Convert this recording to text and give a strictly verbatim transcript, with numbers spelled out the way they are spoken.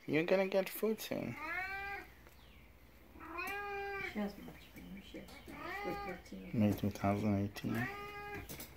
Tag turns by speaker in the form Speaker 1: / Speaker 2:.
Speaker 1: You're gonna get food soon.
Speaker 2: She has much been. She has for thirteen.
Speaker 1: May two thousand eighteen.